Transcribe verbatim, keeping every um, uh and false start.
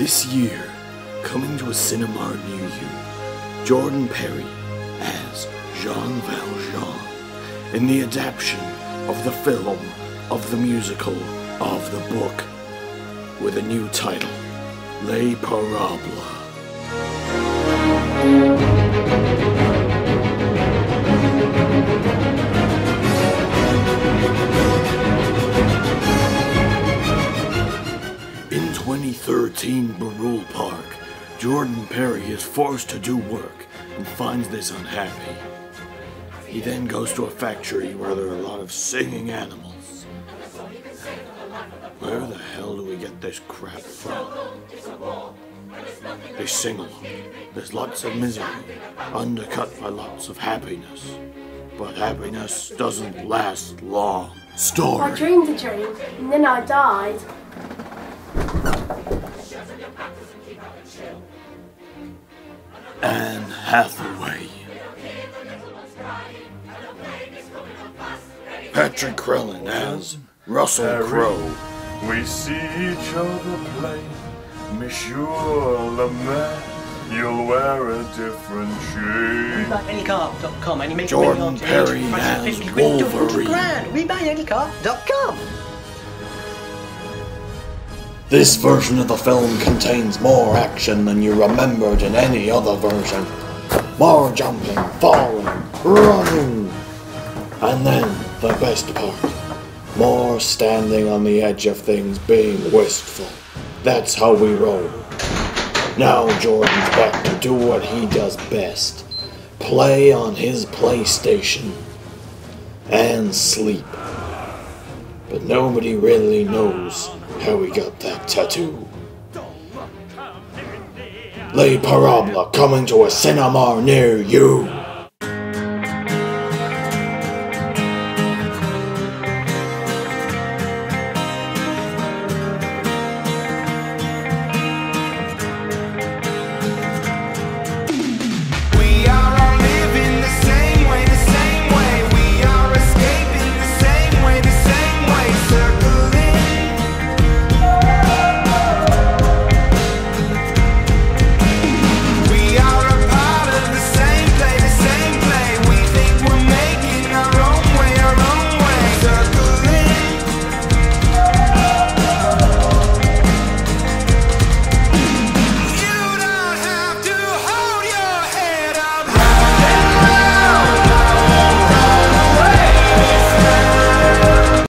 This year, coming to a cinema near you, Jordan Perry as Jean Valjean in the adaptation of the film of the musical of the book with a new title, Les Perrablés. In twenty thirteen Barul Park, Jordan Perry is forced to do work and finds this unhappy. He then goes to a factory where there are a lot of singing animals. Where the hell do we get this crap from? They sing along. There's lots of misery, undercut by lots of happiness. But happiness doesn't last long. Story. I dreamed a dream, and then I died. Anne Hathaway. Patrick Crellin as Russell Crowe. We see each other play, Monsieur Le Maire. You'll wear a different shade. We buy any car dot com and you make Jordan Perry as Wolverine. We buy any car dot com. This version of the film contains more action than you remembered in any other version. More jumping, falling, running. And then, the best part. More standing on the edge of things, being wistful. That's how we roll. Now Jordan's back to do what he does best. Play on his PlayStation. And sleep. But nobody really knows how he got that tattoo. Les Perrablés coming to a cinema near you.